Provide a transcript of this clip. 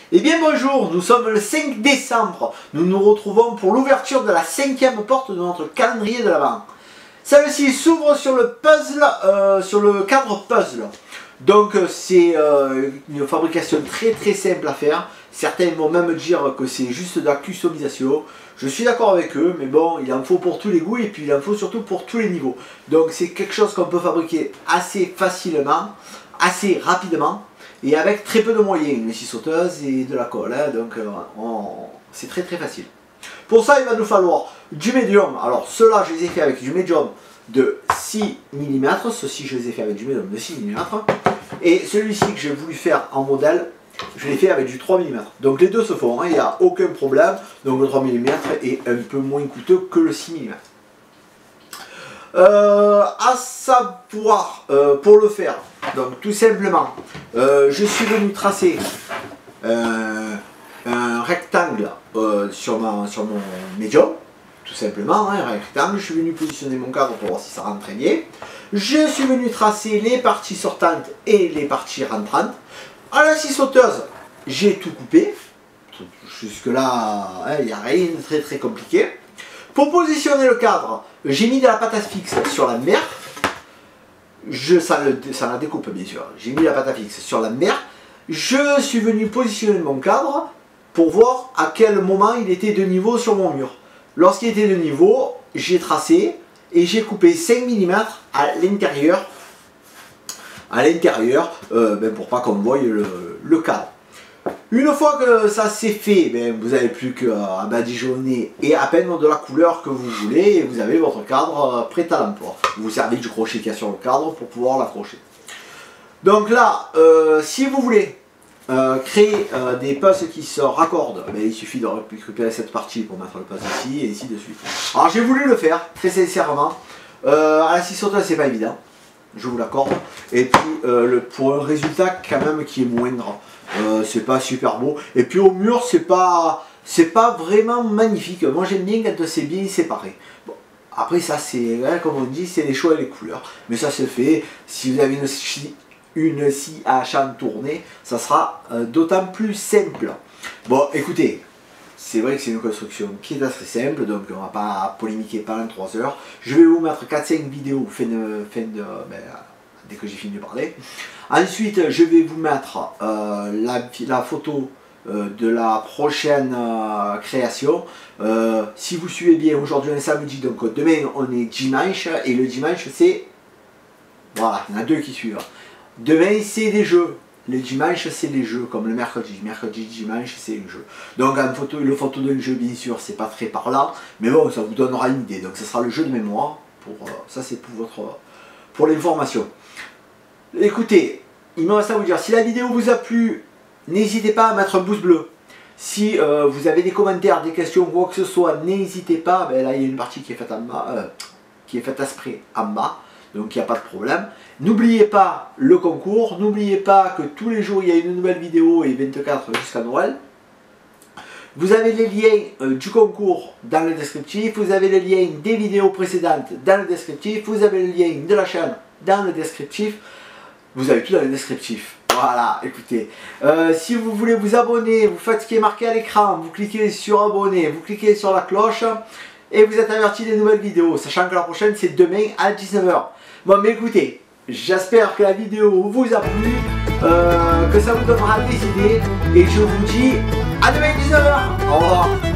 Eh bien bonjour, nous sommes le 5 décembre. Nous nous retrouvons pour l'ouverture de la 5e porte de notre calendrier de l'Avent. Celle-ci s'ouvre sur le puzzle, sur le cadre puzzle. Donc c'est une fabrication très simple à faire. Certains vont même dire que c'est juste de la customisation. Je suis d'accord avec eux, mais bon, il en faut pour tous les goûts et puis il en faut surtout pour tous les niveaux. Donc c'est quelque chose qu'on peut fabriquer assez facilement, assez rapidement et avec très peu de moyens. Une scie sauteuse et de la colle, hein, donc c'est très facile. Pour ça, il va nous falloir du médium. Alors ceux-là, je les ai fait avec du médium de 6 mm. Ceux-ci, je les ai fait avec du médium de 6 mm. Et celui-ci que j'ai voulu faire en modèle, je l'ai fait avec du 3 mm. Donc les deux se font, hein, il n'y a aucun problème. Donc le 3 mm est un peu moins coûteux que le 6 mm. À savoir, pour le faire, donc tout simplement, je suis venu tracer un rectangle sur mon médium. Tout simplement, hein, un rectangle. Je suis venu positionner mon cadre pour voir si ça rentre très bien. Je suis venu tracer les parties sortantes et les parties rentrantes. À la scie sauteuse, j'ai tout coupé. Jusque là, il n'y a rien de très compliqué. Pour positionner le cadre, j'ai mis de la pâte à fixe sur la mer. Ça la découpe bien sûr. J'ai mis la pâte à fixe sur la mer. Je suis venu positionner mon cadre pour voir à quel moment il était de niveau sur mon mur. Lorsqu'il était de niveau, j'ai tracé et j'ai coupé 5 mm à l'intérieur. Pour pas qu'on voie le cadre. Une fois que ça c'est fait, vous n'avez plus qu'à badigeonner et à peindre de la couleur que vous voulez et vous avez votre cadre prêt à l'emploi. Vous vous servez du crochet qu'il y a sur le cadre pour pouvoir l'accrocher. Donc là, si vous voulez créer des puzzles qui se raccordent, il suffit de récupérer cette partie pour mettre le puzzle ici et ici dessus. Alors j'ai voulu le faire, très sincèrement. À la scie sauteuse c'est pas évident, je vous l'accorde. Et puis pour un résultat quand même qui est moindre. C'est pas super beau. Et puis au mur, c'est pas vraiment magnifique. Moi j'aime bien quand c'est bien séparé. Bon, après ça c'est, hein, comme on dit, c'est les choix et les couleurs. Mais ça se fait. Si vous avez une scie à champ tournée, ça sera d'autant plus simple. Bon, écoutez, c'est vrai que c'est une construction qui est assez simple, donc on va pas polémiquer pendant 3 heures. Je vais vous mettre 4-5 vidéos dès que j'ai fini de parler. Ensuite, je vais vous mettre la photo de la prochaine création. Si vous suivez bien, aujourd'hui on est samedi, donc demain on est dimanche, et le dimanche c'est... Voilà, il y en a 2 qui suivent. Demain c'est des jeux, le dimanche c'est les jeux, comme le mercredi. Mercredi, dimanche c'est les jeux. Donc le photo d'un jeu, bien sûr, c'est pas très parlant, mais bon, ça vous donnera une idée. Donc ce sera le jeu de mémoire, ça c'est pour l'information. Écoutez, il me reste à vous dire, si la vidéo vous a plu, n'hésitez pas à mettre un pouce bleu. Si vous avez des commentaires, des questions, quoi que ce soit, n'hésitez pas. Là, il y a une partie qui est faite en bas, qui est faite exprès en bas, donc il n'y a pas de problème. N'oubliez pas le concours, n'oubliez pas que tous les jours il y a une nouvelle vidéo et 24 jusqu'à Noël. Vous avez les liens du concours dans le descriptif, vous avez les liens des vidéos précédentes dans le descriptif, vous avez le lien de la chaîne dans le descriptif. Vous avez tout dans le descriptif. Voilà, écoutez. Si vous voulez vous abonner, vous faites ce qui est marqué à l'écran, vous cliquez sur abonner, vous cliquez sur la cloche et vous êtes averti des nouvelles vidéos. Sachant que la prochaine c'est demain à 19 h. Bon, mais écoutez, j'espère que la vidéo vous a plu, que ça vous donnera des idées et je vous dis à demain 19 h. Au revoir.